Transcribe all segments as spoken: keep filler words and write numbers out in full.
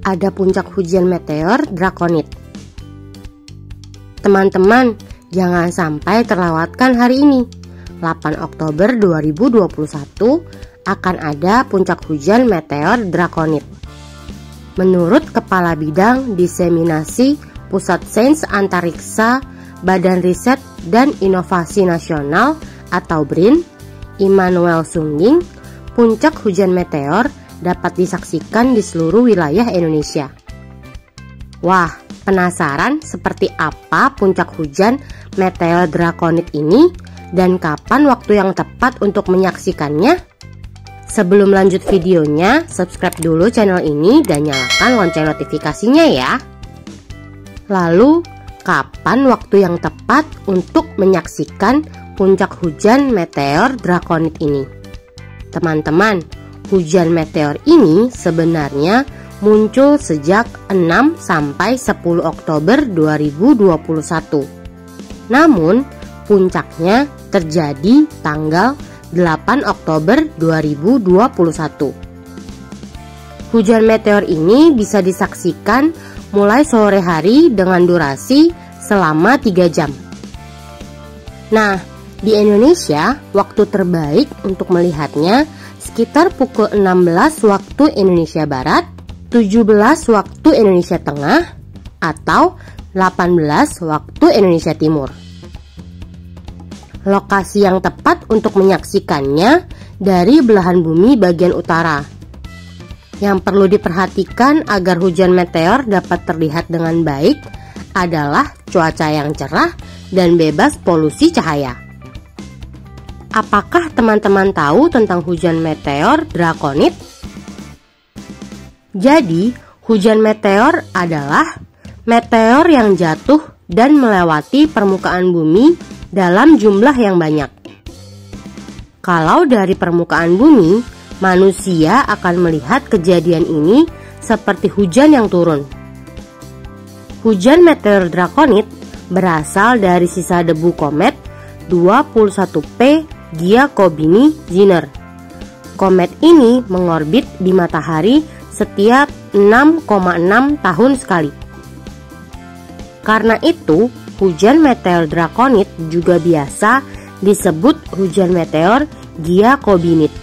ada puncak hujan meteor drakonid. Teman-teman, jangan sampai terlewatkan hari ini. delapan Oktober dua ribu dua puluh satu akan ada puncak hujan meteor drakonid. Menurut Kepala Bidang Diseminasi Pusat Sains Antariksa Badan Riset dan Inovasi Nasional atau B R I N, Immanuel Sungging, puncak hujan meteor dapat disaksikan di seluruh wilayah Indonesia. Wah, penasaran seperti apa puncak hujan meteor drakonid ini dan kapan waktu yang tepat untuk menyaksikannya? Sebelum lanjut videonya, subscribe dulu channel ini dan nyalakan lonceng notifikasinya ya. Lalu, kapan waktu yang tepat untuk menyaksikan puncak hujan meteor drakonid ini? Teman-teman, hujan meteor ini sebenarnya muncul sejak enam sampai sepuluh Oktober dua ribu dua puluh satu. Namun, puncaknya terjadi tanggal delapan Oktober dua ribu dua puluh satu. Hujan meteor ini bisa disaksikan mulai sore hari dengan durasi selama tiga jam. Nah, di Indonesia, waktu terbaik untuk melihatnya sekitar pukul enam belas waktu Indonesia Barat, tujuh belas waktu Indonesia Tengah, atau delapan belas waktu Indonesia Timur. Lokasi yang tepat untuk menyaksikannya dari belahan bumi bagian utara. Yang perlu diperhatikan agar hujan meteor dapat terlihat dengan baik adalah cuaca yang cerah dan bebas polusi cahaya. Apakah teman-teman tahu tentang hujan meteor drakonid? Jadi, hujan meteor adalah meteor yang jatuh dan melewati permukaan bumi dalam jumlah yang banyak. Kalau dari permukaan bumi, manusia akan melihat kejadian ini seperti hujan yang turun. Hujan meteor drakonid berasal dari sisa debu komet dua puluh satu P Giacobini-Zinner. Komet ini mengorbit di matahari setiap enam koma enam tahun sekali. Karena itu, hujan meteor drakonid juga biasa disebut hujan meteor Giacobinid.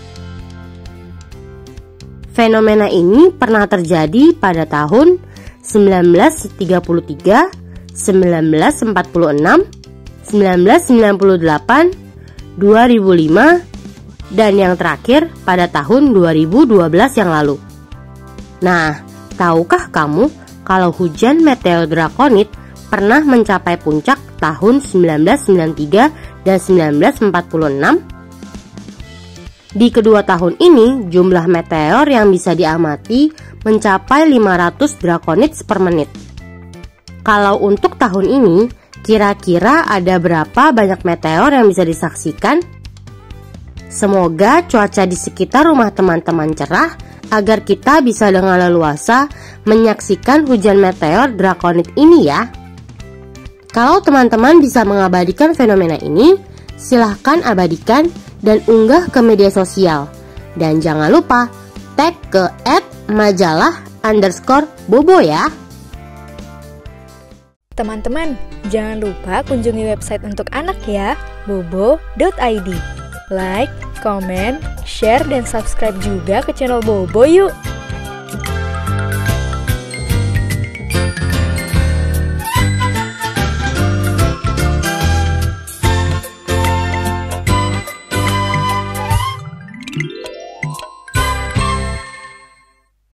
Fenomena ini pernah terjadi pada tahun sembilan belas tiga puluh tiga, sembilan belas empat puluh enam, sembilan belas sembilan puluh delapan, dua ribu lima, dan yang terakhir pada tahun dua ribu dua belas yang lalu. Nah, tahukah kamu kalau hujan meteor drakonid pernah mencapai puncak tahun sembilan belas sembilan puluh tiga dan sembilan belas empat puluh enam? Di kedua tahun ini, jumlah meteor yang bisa diamati mencapai lima ratus drakonids per menit. Kalau untuk tahun ini, kira-kira ada berapa banyak meteor yang bisa disaksikan? Semoga cuaca di sekitar rumah teman-teman cerah agar kita bisa dengan leluasa menyaksikan hujan meteor drakonid ini ya. Kalau teman-teman bisa mengabadikan fenomena ini, silahkan abadikan dan unggah ke media sosial. Dan jangan lupa tag ke et majalah underscore bobo ya. Teman-teman, jangan lupa kunjungi website untuk anak ya, bobo dot i d. Like, comment, share, dan subscribe juga ke channel Bobo yuk!